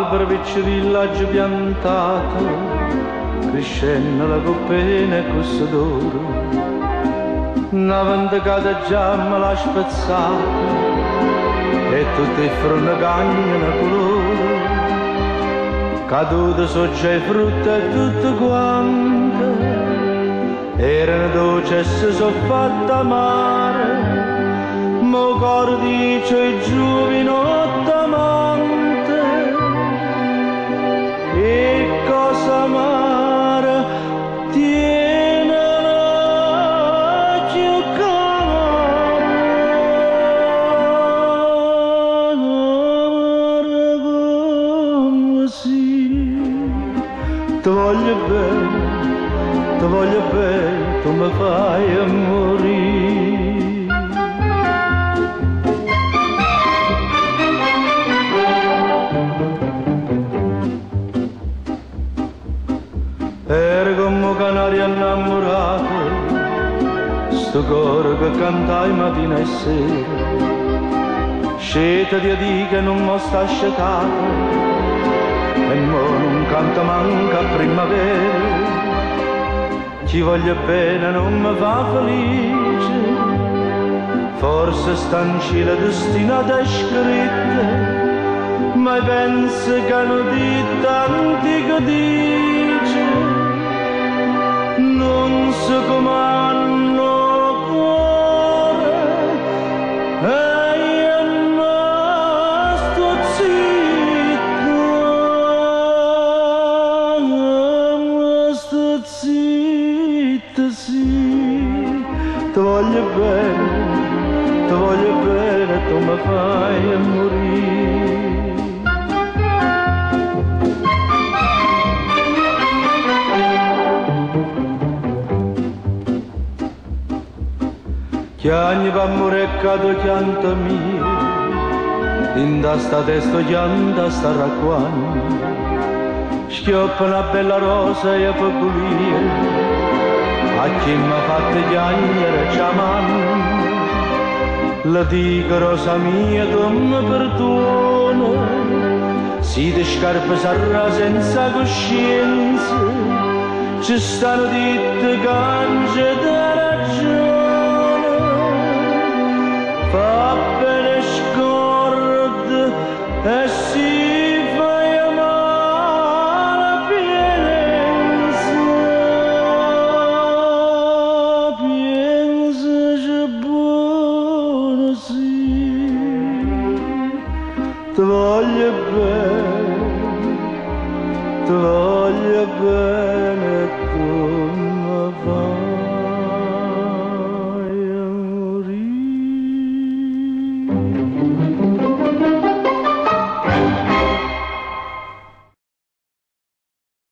albero vicino villaggio piantato, crescendo la coppena e questo d'oro, una vendicata già me l'ha spezzata, e tutti i fronte cagnano colore, cadute so già i frutti e tutto quanto, erano dolci e si sono fatte amare, mo cor dice i giovinotti amante, che cosa amara tiene l'occhio amare così. Ti voglio bene, tu mi fai morire. Era come un canario innamorato, sto coro che cantai mattina e sera, scelta di dire che non mi sta scetato, e mo non canta manca a primavera. Chi voglio bene non mi fa felice, forse stancilla destinata e scritta, ma penso che hanno detto antico dice, non so come hanno cuore, e io non sto zitto, sì, ti voglio bene, tu mi fai morire. Chiagni va morire chianta mia, in da sta testa chianta sta racquando, schioppa una bella rosa e peculia, a chi mi ha fatto chiagnere chiamando, la dico rosa mia tu mi perdona, si di scarpe sarà senza coscienza, ci stanno ditte cange da ragione, fa bene scorda e si fai amare piensa c'è buono sì, ti voglio bene, tu mi fai